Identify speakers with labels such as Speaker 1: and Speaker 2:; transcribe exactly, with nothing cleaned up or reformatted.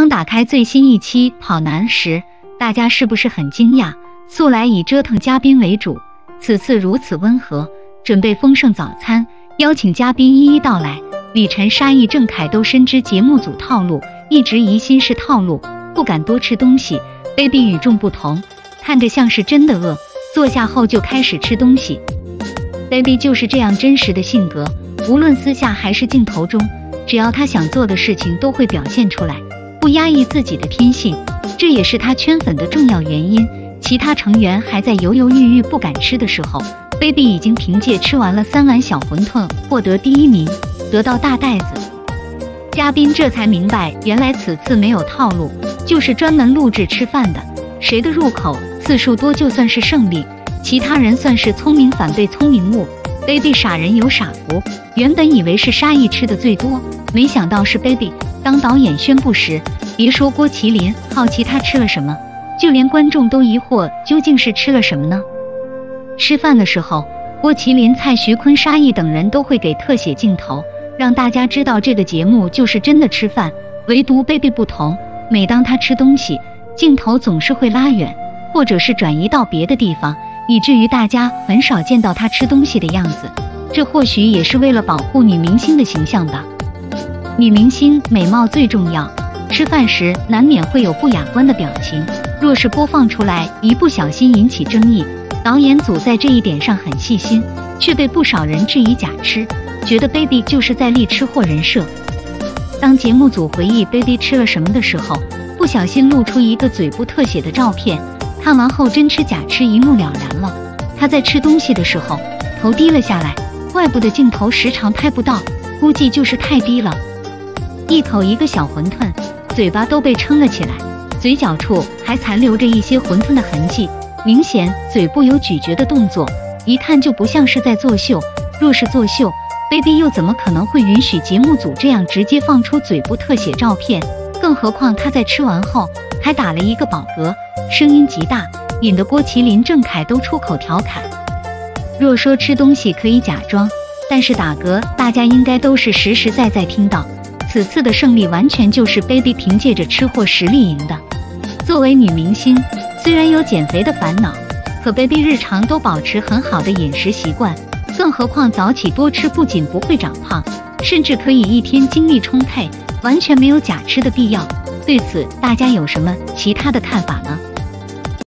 Speaker 1: 当打开最新一期《跑男》时，大家是不是很惊讶？素来以折腾嘉宾为主，此次如此温和，准备丰盛早餐，邀请嘉宾一一道来。李晨、沙溢、郑恺都深知节目组套路，一直疑心是套路，不敢多吃东西。Baby 与众不同，看着像是真的饿，坐下后就开始吃东西。Baby 就是这样真实的性格，无论私下还是镜头中，只要他想做的事情都会表现出来，不压抑自己的天性，这也是他圈粉的重要原因。其他成员还在犹犹豫豫不敢吃的时候， Baby 已经凭借吃完了三碗小馄饨获得第一名，得到大袋子。嘉宾这才明白，原来此次没有套路，就是专门录制吃饭的，谁的入口次数多就算是胜利，其他人算是聪明反被聪明误。 Baby 傻人有傻福，原本以为是沙溢吃的最多，没想到是 Baby。 当导演宣布时，别说郭麒麟好奇他吃了什么，就连观众都疑惑究竟是吃了什么呢？吃饭的时候，郭麒麟、蔡徐坤、沙溢等人都会给特写镜头，让大家知道这个节目就是真的吃饭。唯独 Baby 不同，每当他吃东西，镜头总是会拉远，或者是转移到别的地方，以至于大家很少见到他吃东西的样子。这或许也是为了保护女明星的形象吧。女明星美貌最重要，吃饭时难免会有不雅观的表情，若是播放出来，一不小心引起争议。导演组在这一点上很细心，却被不少人质疑假吃，觉得 Baby 就是在立吃货人设。当节目组回忆 Baby 吃了什么的时候，不小心露出一个嘴部特写的照片，看完后真吃假吃一目了然了。他在吃东西的时候头低了下来，外部的镜头时常拍不到，估计就是太低了。一口一个小馄饨，嘴巴都被撑了起来，嘴角处还残留着一些馄饨的痕迹，明显嘴部有咀嚼的动作，一看就不像是在作秀。若是作秀， Baby 又怎么可能会允许节目组这样直接放出嘴部特写照片？更何况他在吃完后还打了一个饱嗝，声音极大，引得郭麒麟、郑恺都出口调侃。若说吃东西可以假装，但是打嗝大家应该都是实实在在听到。此次的胜利完全就是 Baby 凭借着吃货实力赢的。作为女明星，虽然有减肥的烦恼，可 Baby 日常都保持很好的饮食习惯，更何况早起多吃不仅不会长胖，甚至可以一天精力充沛，完全没有假吃的必要。对此大家有什么其他的看法呢？